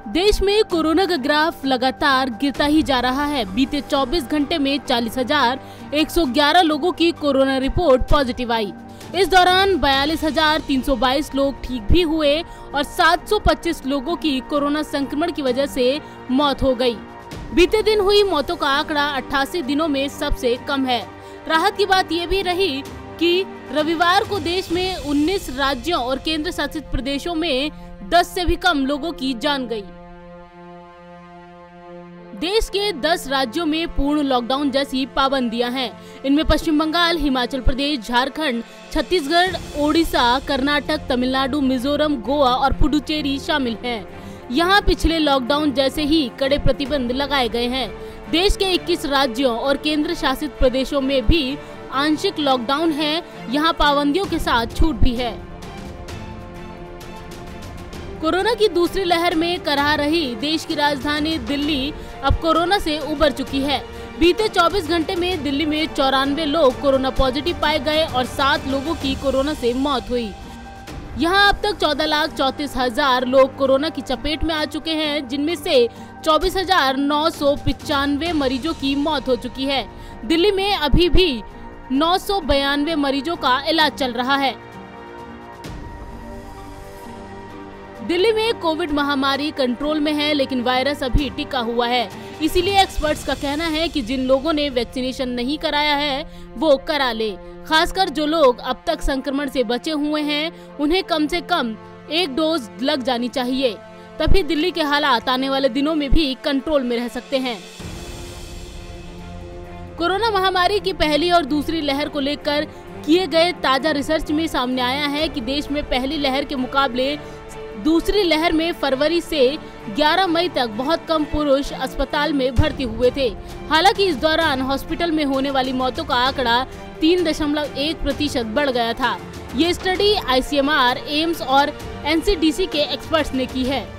देश में कोरोना का ग्राफ लगातार गिरता ही जा रहा है। बीते 24 घंटे में 40,111 लोगों की कोरोना रिपोर्ट पॉजिटिव आई। इस दौरान 42,322 लोग ठीक भी हुए और 725 लोगों की कोरोना संक्रमण की वजह से मौत हो गई। बीते दिन हुई मौतों का आंकड़ा 88 दिनों में सबसे कम है। राहत की बात ये भी रही कि रविवार को देश में 19 राज्यों और केंद्र शासित प्रदेशों में 10 से भी कम लोगों की जान गई। देश के 10 राज्यों में पूर्ण लॉकडाउन जैसी पाबंदियां हैं। इनमें पश्चिम बंगाल, हिमाचल प्रदेश, झारखंड, छत्तीसगढ़, ओडिशा, कर्नाटक, तमिलनाडु, मिजोरम, गोवा और पुडुचेरी शामिल हैं। यहां पिछले लॉकडाउन जैसे ही कड़े प्रतिबंध लगाए गए हैं। देश के 21 राज्यों और केंद्र शासित प्रदेशों में भी आंशिक लॉकडाउन है। यहां पाबंदियों के साथ छूट भी है। कोरोना की दूसरी लहर में कराह रही देश की राजधानी दिल्ली अब कोरोना से उबर चुकी है। बीते 24 घंटे में दिल्ली में 94 लोग कोरोना पॉजिटिव पाए गए और 7 लोगों की कोरोना से मौत हुई। यहां अब तक 14,34,000 लोग कोरोना की चपेट में आ चुके हैं, जिनमें से 24,995 मरीजों की मौत हो चुकी है। दिल्ली में अभी भी 992 मरीजों का इलाज चल रहा है। दिल्ली में कोविड महामारी कंट्रोल में है, लेकिन वायरस अभी टिका हुआ है। इसीलिए एक्सपर्ट्स का कहना है कि जिन लोगों ने वैक्सीनेशन नहीं कराया है वो करा ले। खासकर जो लोग अब तक संक्रमण से बचे हुए हैं, उन्हें कम से कम 1 डोज लग जानी चाहिए। तभी दिल्ली के हालात आने वाले दिनों में भी कंट्रोल में रह सकते हैं। कोरोना महामारी की पहली और दूसरी लहर को लेकर किए गए ताजा रिसर्च में सामने आया है कि देश में पहली लहर के मुकाबले दूसरी लहर में फरवरी से 11 मई तक बहुत कम पुरुष अस्पताल में भर्ती हुए थे। हालांकि इस दौरान हॉस्पिटल में होने वाली मौतों का आंकड़ा 3.1% बढ़ गया था। ये स्टडी ICMR, एम्स और NCDC के एक्सपर्ट्स ने की है।